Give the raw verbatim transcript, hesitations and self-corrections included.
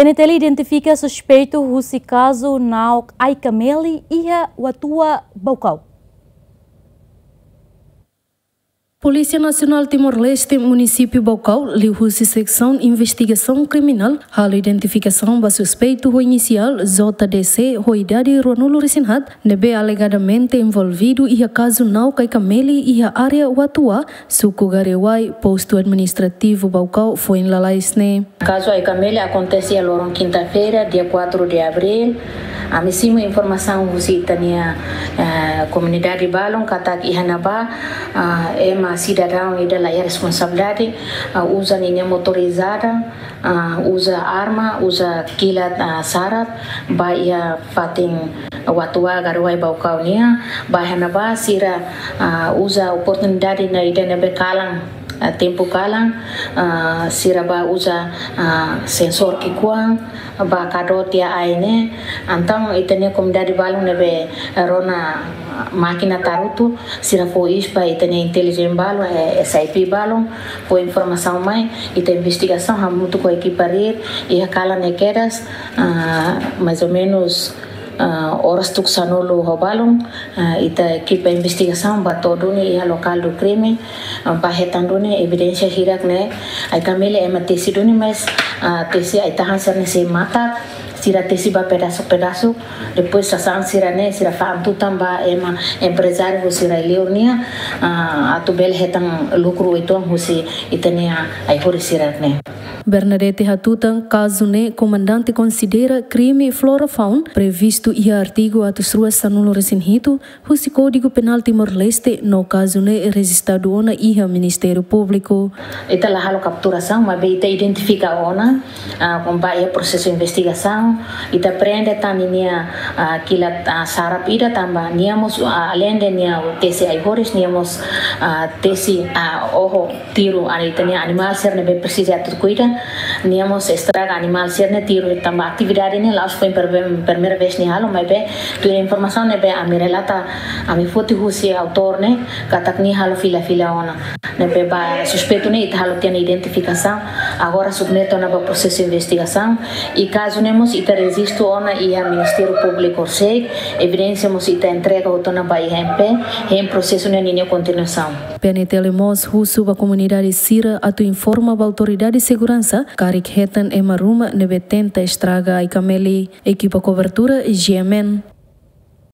P N T L identifica suspeito husi caso na Aikameli ia watua Baucau. Polícia Nacional Timor-Leste, município Baucau, liu-se secção investigação criminal, halo identificação ba suspeito ho inicial J D C ho idade Ronulo Resinhat, nebe alegadamente envolvido ia caso nau Aikameli ia área watua, suku Garewai, posto administrativo Baucau, foi em Lalaisne. Caso Aikameli acontecia logo quinta-feira, dia quatro de abril. A mesma informação você tinha a comunidade balong katak ihanaba é uma cidadão e dela é responsabilidade usa linha motorizada usa arma usa kilat sarat baia fating watua Garewai Baucau nia bahanaba sira usa oportunidade na ida bekalang tempo kalang uh, siraba usa uh, sensor kikuang ba kadot ya aine antang itene komunidade balong nebe rona máquina tarutu sira foi ispa itene inteligente balong S I P balong foi informação mai ita investigação hamutu ko equiparir e kala nekeras uh, mais ou menos Uh, horas tuk sanolo hobalong uh, ita equipa investigação batoduni ia local do crime uh, bahetanduni evidência hirak ne Aikameli ema tesi duni mas uh, tesi aitahan sarne se mata sira tesi ba pedaço-pedaço depois sasang sira ne sira fam tu tamba ema empresário sira leonia uh, atubel hetang lucro itu husi itania ai hori sira ne. Bernadette Hatutang, caso ne, comandante considera crime flora faun previsto ia artigo atus ruas sanulo resinhito, husi Código Penal Timor-Leste, no caso ne registrado ona ia Ministério Público. Ita la halo capturação, mas ita identifica ona, uh, com baia processo de investigação, ita prende taninia uh, kila uh, sarap ida tamba, niamos uh, além de nia tesi aihoris, niamos uh, tesi uh, oho tiro, ita nia animal ser nebe precisa atu cuida. Niamos estraga animal ser ne tiro tamba atividade ne laos foi per primeira vez ni halo mas be tu informação ne be a mi relata a mi foto husi autor ne katak ni halo fila fila ona ne be ba suspeito ne ita halo tem identificação agora submeto na processo de investigação e caso nemos ita resisto ona e a Ministério Público sei evidência mos ita entrega o tona ba I M P em processo ne ninho continuação. P N T L Mos husu ba comunidade Sira atu informa ba autoridade de segurança Karik Hetan Emaruma nebe tenta estraga Aikameli, equipa cobertura G M N.